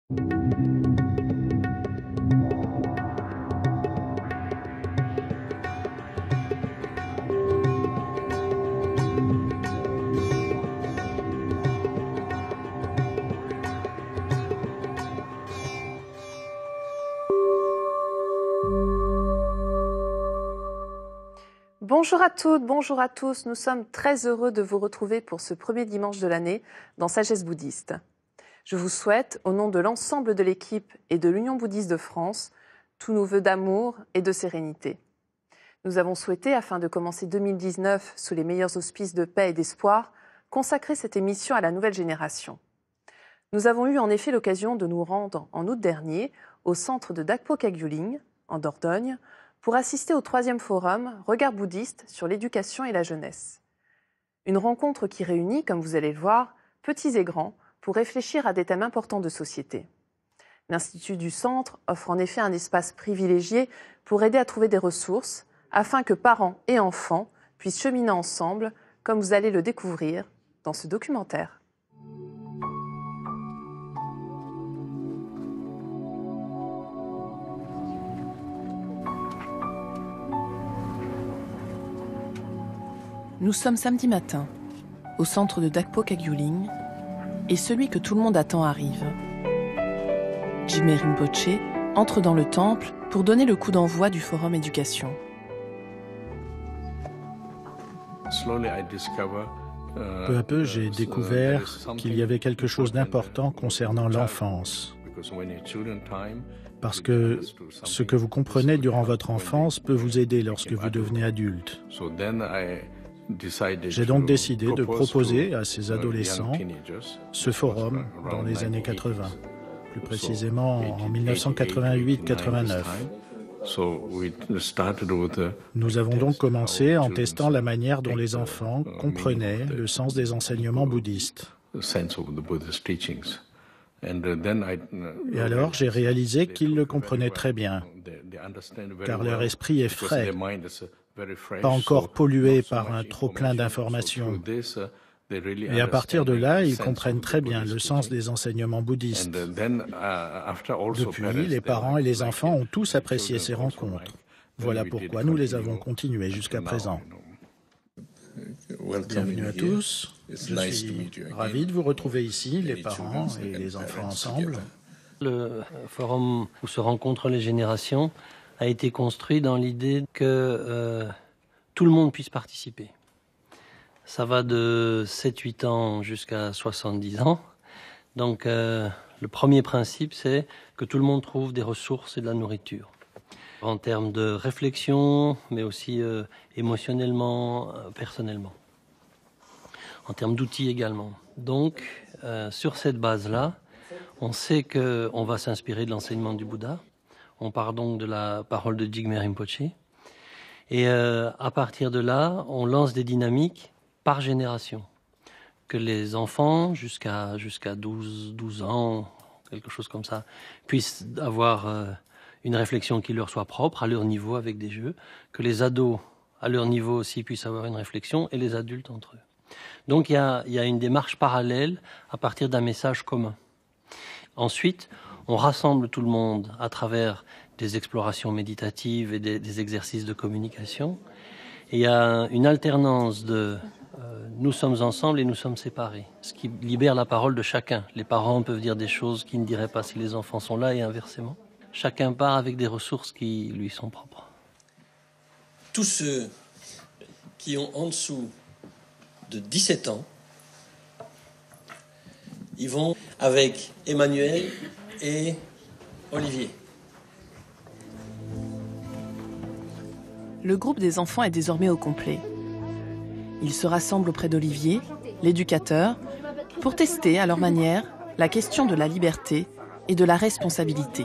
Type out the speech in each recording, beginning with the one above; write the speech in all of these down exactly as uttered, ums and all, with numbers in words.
Bonjour à toutes, bonjour à tous. Nous sommes très heureux de vous retrouver pour ce premier dimanche de l'année dans Sagesse bouddhiste. Je vous souhaite, au nom de l'ensemble de l'équipe et de l'Union bouddhiste de France, tous nos vœux d'amour et de sérénité. Nous avons souhaité, afin de commencer deux mille dix-neuf sous les meilleurs auspices de paix et d'espoir, consacrer cette émission à la nouvelle génération. Nous avons eu en effet l'occasion de nous rendre en août dernier au centre de Dakpo Kagyu-ling, en Dordogne, pour assister au troisième forum « Regard bouddhiste sur l'éducation et la jeunesse ». Une rencontre qui réunit, comme vous allez le voir, petits et grands, pour réfléchir à des thèmes importants de société. L'Institut du Centre offre en effet un espace privilégié pour aider à trouver des ressources, afin que parents et enfants puissent cheminer ensemble, comme vous allez le découvrir dans ce documentaire. Nous sommes samedi matin, au centre de Dakpo Kagyu-ling, et celui que tout le monde attend arrive. Jigme Rinpoche entre dans le temple pour donner le coup d'envoi du forum éducation. Peu à peu, j'ai découvert qu'il y avait quelque chose d'important concernant l'enfance. Parce que ce que vous comprenez durant votre enfance peut vous aider lorsque vous devenez adulte. J'ai donc décidé de proposer à ces adolescents ce forum dans les années quatre-vingt, plus précisément en mille neuf cent quatre-vingt-huit quatre-vingt-neuf. Nous avons donc commencé en testant la manière dont les enfants comprenaient le sens des enseignements bouddhistes. Et alors, j'ai réalisé qu'ils le comprenaient très bien, car leur esprit est frais, pas encore pollué par un trop-plein d'informations. Et à partir de là, ils comprennent très bien le sens des enseignements bouddhistes. Depuis, les parents et les enfants ont tous apprécié ces rencontres. Voilà pourquoi nous les avons continuées jusqu'à présent. Bienvenue à tous. Je suis ravi de vous retrouver ici, les parents et les enfants ensemble. Le forum où se rencontrent les générations a été construit dans l'idée que euh, tout le monde puisse participer. Ça va de sept huit ans jusqu'à soixante-dix ans. Donc euh, le premier principe, c'est que tout le monde trouve des ressources et de la nourriture. En termes de réflexion, mais aussi euh, émotionnellement, euh, personnellement. En termes d'outils également. Donc, euh, sur cette base-là, on sait qu'on va s'inspirer de l'enseignement du Bouddha. On part donc de la parole de Jigme Rinpoche. Et euh, à partir de là, on lance des dynamiques par génération. Que les enfants, jusqu'à jusqu'à douze, douze ans, quelque chose comme ça, puissent avoir euh, une réflexion qui leur soit propre, à leur niveau, avec des jeux. Que les ados, à leur niveau aussi, puissent avoir une réflexion, et les adultes entre eux. Donc il y a, il y a une démarche parallèle à partir d'un message commun. Ensuite, on rassemble tout le monde à travers des explorations méditatives et des, des exercices de communication. Et il y a une alternance de euh, nous sommes ensemble et nous sommes séparés, ce qui libère la parole de chacun. Les parents peuvent dire des choses qu'ils ne diraient pas si les enfants sont là et inversement. Chacun part avec des ressources qui lui sont propres. Tous ceux qui ont en dessous de dix-sept ans, ils vont avec Emmanuel et Olivier. Le groupe des enfants est désormais au complet. Ils se rassemblent auprès d'Olivier, l'éducateur, pour tester à leur manière la question de la liberté et de la responsabilité.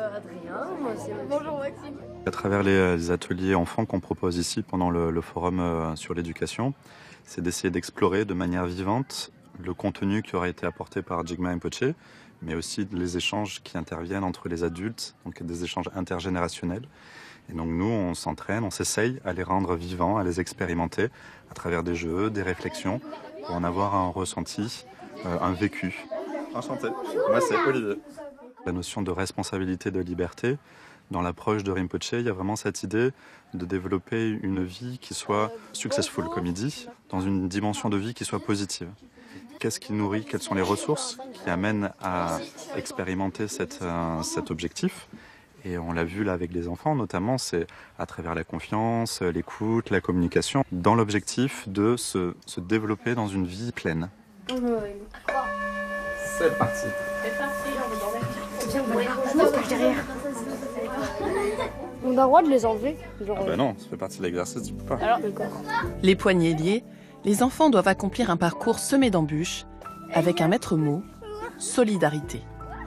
À travers les, les ateliers enfants qu'on propose ici pendant le, le forum euh, sur l'éducation, c'est d'essayer d'explorer de manière vivante le contenu qui aura été apporté par Jigme Rinpoche, mais aussi les échanges qui interviennent entre les adultes, donc des échanges intergénérationnels. Et donc nous, on s'entraîne, on s'essaye à les rendre vivants, à les expérimenter à travers des jeux, des réflexions, pour en avoir un ressenti, euh, un vécu. Enchanté, moi c'est Olivier. La notion de responsabilité, de liberté, dans l'approche de Rinpoche, il y a vraiment cette idée de développer une vie qui soit successful, comme il dit, dans une dimension de vie qui soit positive. Qu'est-ce qui nourrit, quelles sont les ressources qui amènent à expérimenter cette, euh, cet objectif. Et on l'a vu là avec les enfants, notamment, c'est à travers la confiance, l'écoute, la communication, dans l'objectif de se, se développer dans une vie pleine. C'est parti. C'est parti. On a le droit de les enlever genre... Ah ben non, ça fait partie de l'exercice, tu peux pas. Alors, les poignets liés, les enfants doivent accomplir un parcours semé d'embûches avec un maître mot, solidarité.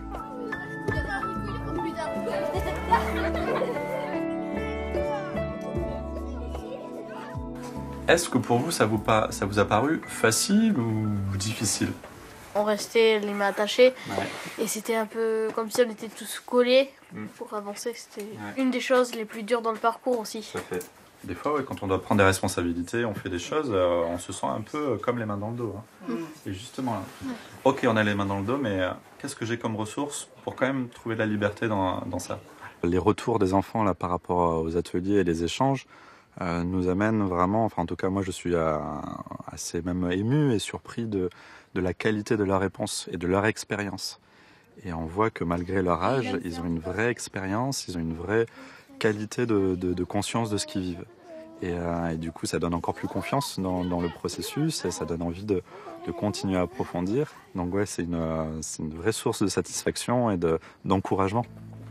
Est-ce que pour vous, ça vous, pas, ça vous a paru facile ou difficile? On restait les mains attachées ouais. Et c'était un peu comme si on était tous collés mm. pour avancer. C'était ouais. une des choses les plus dures dans le parcours aussi. Tout à fait. Des fois, ouais, quand on doit prendre des responsabilités, on fait des choses, euh, on se sent un peu comme les mains dans le dos. Hein. Mm. Et justement là, ouais. ok, on a les mains dans le dos, mais euh, qu'est-ce que j'ai comme ressources pour quand même trouver de la liberté dans, dans ça? Les retours des enfants là par rapport aux ateliers et les échanges euh, nous amènent vraiment, enfin en tout cas moi je suis euh, assez même ému et surpris de, de la qualité de leurs réponses et de leur expérience. Et on voit que malgré leur âge, ils ont une vraie expérience, ils ont une vraie qualité de, de, de conscience de ce qu'ils vivent. Et, euh, et du coup, ça donne encore plus confiance dans, dans le processus et ça donne envie de, de continuer à approfondir. Donc ouais, c'est une, c'est une vraie source de satisfaction et de, d'encouragement.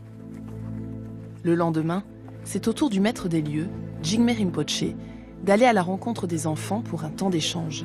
Le lendemain, c'est au tour du maître des lieux, Jigme Rinpoche, d'aller à la rencontre des enfants pour un temps d'échange.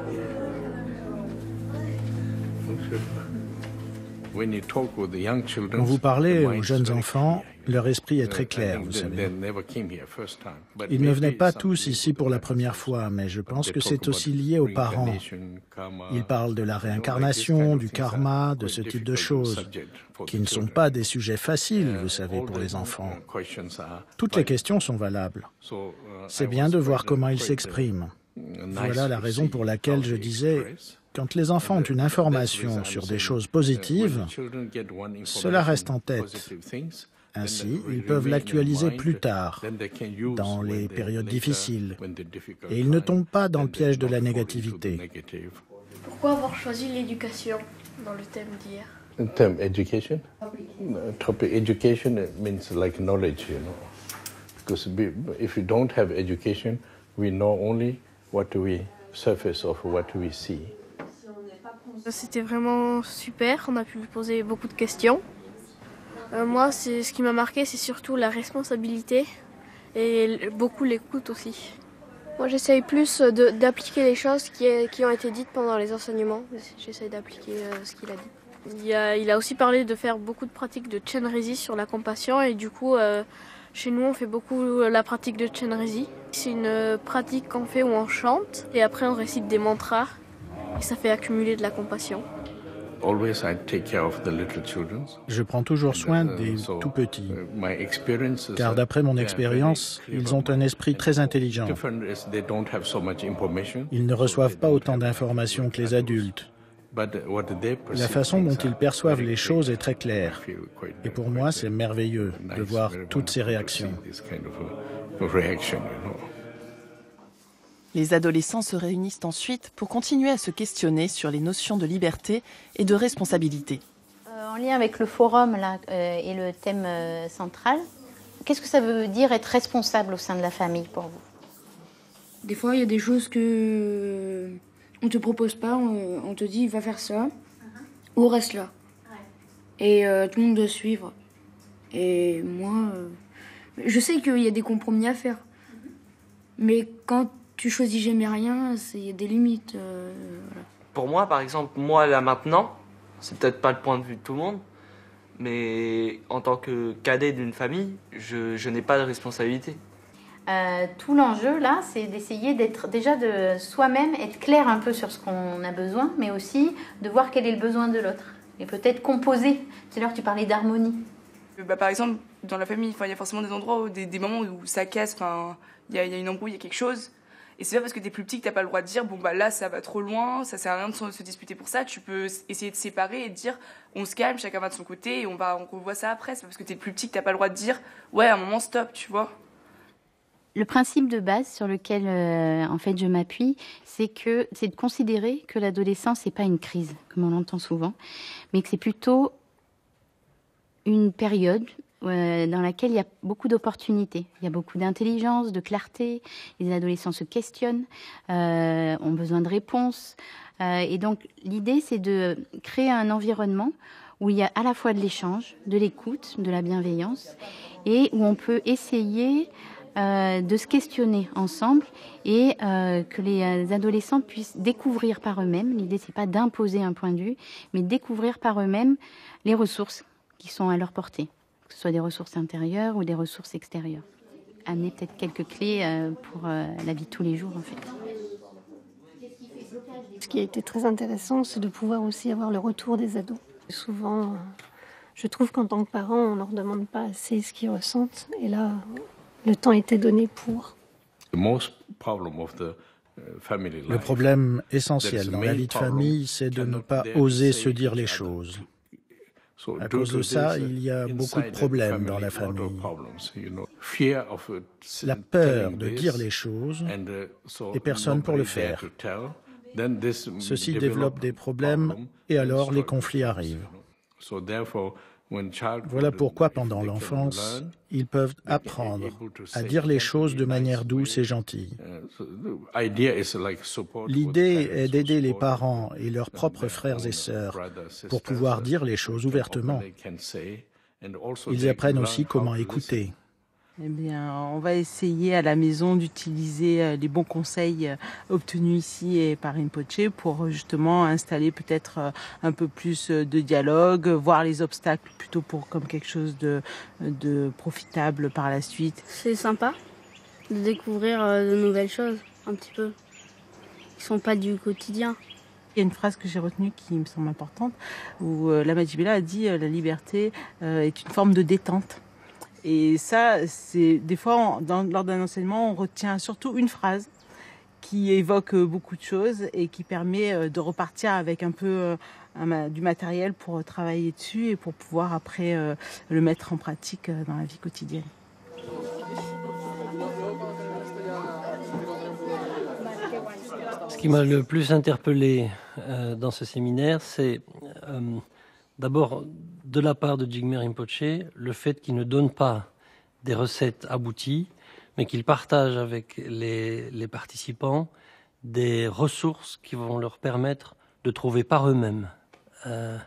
Quand vous parlez aux jeunes enfants, leur esprit est très clair, vous savez. Ils ne venaient pas tous ici pour la première fois, mais je pense que c'est aussi lié aux parents. Ils parlent de la réincarnation, du karma, de ce type de choses, qui ne sont pas des sujets faciles, vous savez, pour les enfants. Toutes les questions sont valables. C'est bien de voir comment ils s'expriment. Voilà la raison pour laquelle je disais... Quand les enfants ont une information sur des choses positives, cela reste en tête. Ainsi, ils peuvent l'actualiser plus tard, dans les périodes difficiles, et ils ne tombent pas dans le piège de la négativité. Pourquoi avoir choisi l'éducation dans le thème d'hier? Le thème education? Topic education means like knowledge, you know. Because if you don't have education, we know only what we surface of what we see. C'était vraiment super, on a pu poser beaucoup de questions. Euh, moi, c'est, ce qui m'a marqué, c'est surtout la responsabilité et beaucoup l'écoute aussi. Moi, j'essaye plus de, d'appliquer les choses qui, est, qui ont été dites pendant les enseignements. J'essaye d'appliquer euh, ce qu'il a dit. Il a, il a aussi parlé de faire beaucoup de pratiques de Chenrezi sur la compassion et du coup, euh, chez nous, on fait beaucoup la pratique de Chenrezi. C'est une pratique qu'on fait où on chante et après on récite des mantras. Et ça fait accumuler de la compassion. Je prends toujours soin des tout petits, car d'après mon expérience, ils ont un esprit très intelligent. Ils ne reçoivent pas autant d'informations que les adultes. La façon dont ils perçoivent les choses est très claire. Et pour moi, c'est merveilleux de voir toutes ces réactions. Les adolescents se réunissent ensuite pour continuer à se questionner sur les notions de liberté et de responsabilité. Euh, en lien avec le forum là, euh, et le thème euh, central, qu'est-ce que ça veut dire être responsable au sein de la famille pour vous? Des fois, il y a des choses que on ne te propose pas, on, on te dit va faire ça, uh-huh. ou reste là. Ouais. Et euh, tout le monde doit suivre. Et moi, euh, je sais qu'il y a des compromis à faire. Uh-huh. Mais quand tu choisis jamais rien, il y a des limites. Euh, voilà. Pour moi, par exemple, moi là maintenant, c'est peut-être pas le point de vue de tout le monde, mais en tant que cadet d'une famille, je, je n'ai pas de responsabilité. Euh, tout l'enjeu là, c'est d'essayer d'être déjà de soi-même, être clair un peu sur ce qu'on a besoin, mais aussi de voir quel est le besoin de l'autre. Et peut-être composer. Tout à l'heure, tu parlais d'harmonie. Bah, par exemple, dans la famille, il y a forcément des endroits, où, des, des moments où ça casse, il y, y a une embrouille, il y a quelque chose. Et c'est pas parce que t'es plus petit que t'as pas le droit de dire bon bah là ça va trop loin, ça sert à rien de se, se disputer pour ça. Tu peux essayer de séparer et de dire on se calme, chacun va de son côté et on va on revoit ça après. C'est pas parce que t'es plus petit que t'as pas le droit de dire ouais à un moment stop, tu vois. Le principe de base sur lequel euh, en fait je m'appuie, c'est que c'est de considérer que l'adolescence c'est pas une crise comme on l'entend souvent, mais que c'est plutôt une période euh, dans laquelle il y a beaucoup d'opportunités, il y a beaucoup d'intelligence, de clarté. Les adolescents se questionnent, euh, ont besoin de réponses, euh, et donc l'idée c'est de créer un environnement où il y a à la fois de l'échange, de l'écoute, de la bienveillance, et où on peut essayer Euh, de se questionner ensemble et euh, que les adolescents puissent découvrir par eux-mêmes. L'idée, c'est pas d'imposer un point de vue, mais découvrir par eux-mêmes les ressources qui sont à leur portée, que ce soit des ressources intérieures ou des ressources extérieures. Amener peut-être quelques clés euh, pour euh, la vie de tous les jours, en fait. Ce qui a été très intéressant, c'est de pouvoir aussi avoir le retour des ados. Souvent, je trouve qu'en tant que parent, on ne leur demande pas assez ce qu'ils ressentent. Et là, le temps était donné pour. Le problème essentiel dans la vie de famille, c'est de ne pas oser se dire les choses. À cause de ça, il y a beaucoup de problèmes dans la famille. La peur de dire les choses et personne pour le faire. Ceci développe des problèmes et alors les conflits arrivent. Voilà pourquoi, pendant l'enfance, ils peuvent apprendre à dire les choses de manière douce et gentille. L'idée est d'aider les parents et leurs propres frères et sœurs pour pouvoir dire les choses ouvertement. Ils apprennent aussi comment écouter. Eh bien, on va essayer à la maison d'utiliser les bons conseils obtenus ici et par Rinpoché pour justement installer peut-être un peu plus de dialogue, voir les obstacles plutôt pour comme quelque chose de, de profitable par la suite. C'est sympa de découvrir de nouvelles choses, un petit peu, qui sont pas du quotidien. Il y a une phrase que j'ai retenue qui me semble importante, où Lama Jibela a dit « la liberté est une forme de détente ». Et ça, c'est des fois, dans, lors d'un enseignement, on retient surtout une phrase qui évoque beaucoup de choses et qui permet de repartir avec un peu un, du matériel pour travailler dessus et pour pouvoir après euh, le mettre en pratique dans la vie quotidienne. Ce qui m'a le plus interpellé euh, dans ce séminaire, c'est euh, d'abord, de la part de Jigme Rinpoche, le fait qu'il ne donne pas des recettes abouties, mais qu'il partage avec les, les participants des ressources qui vont leur permettre de trouver par eux-mêmes euh,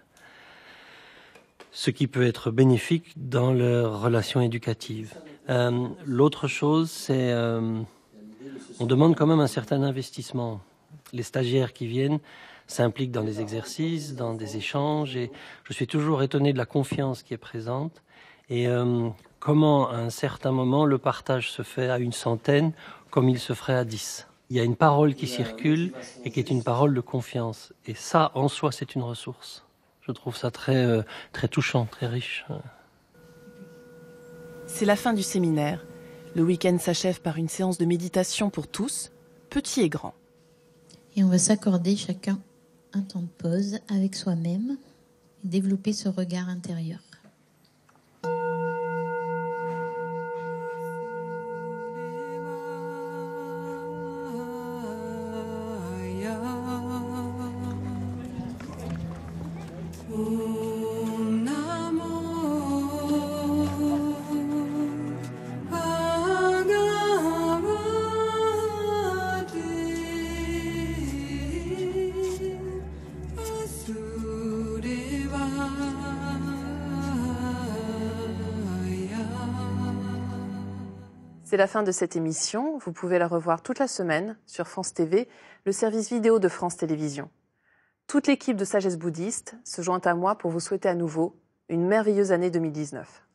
ce qui peut être bénéfique dans leur relation éducative. Euh, l'autre chose, c'est euh, on demande quand même un certain investissement. Les stagiaires qui viennent s'impliquent dans des exercices, dans des échanges, et je suis toujours étonné de la confiance qui est présente et euh, comment à un certain moment le partage se fait à une centaine comme il se ferait à dix. Il y a une parole qui circule et qui est une parole de confiance, et ça en soi c'est une ressource. Je trouve ça très, euh, très touchant, très riche. C'est la fin du séminaire. Le week-end s'achève par une séance de méditation pour tous, petits et grands. Et on va s'accorder chacun un temps de pause avec soi-même et développer ce regard intérieur. C'est la fin de cette émission. Vous pouvez la revoir toute la semaine sur France T V, le service vidéo de France Télévisions. Toute l'équipe de Sagesse Bouddhiste se joint à moi pour vous souhaiter à nouveau une merveilleuse année deux mille dix-neuf.